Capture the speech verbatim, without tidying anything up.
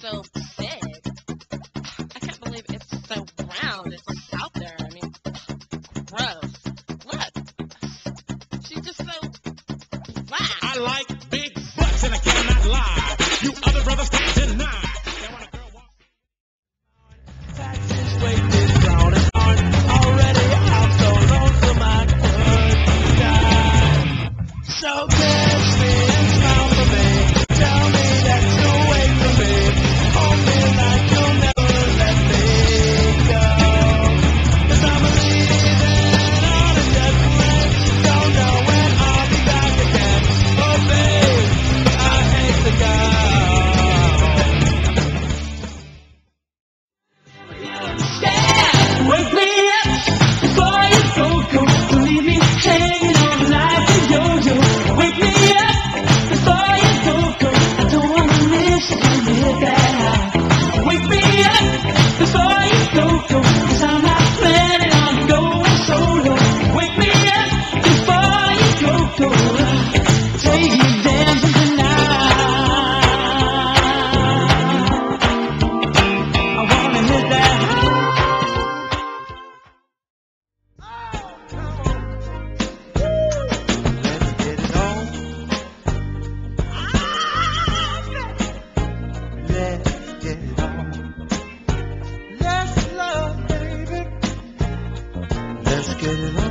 so big. I can't believe it's so round. It's just out there. I mean, gross. Look. She's just so flat. I like big butts and I cannot lie. You other brothers can't deny. Now when a girl walks already I'm so lonesome I could die. So kiss me and smile for me. Tell me that you'll wait for me. Hold me like you'll never let me go. 'Cause I'm leaving on a jet plane. Don't know when I'll be back again. Oh babe, I hate to go. Yeah, wake me up before you go, go. Don't leave me hanging on like a yo-yo. Wake me up before you go, go. I don't wanna miss you when you hit that high. Wake me up before you go, go. 'Cause I'm not planning on going solo. Wake me up before you go, go. Take you dancing tonight. I wanna hit that high. Let's get it on. Let's love, baby. Let's get it on.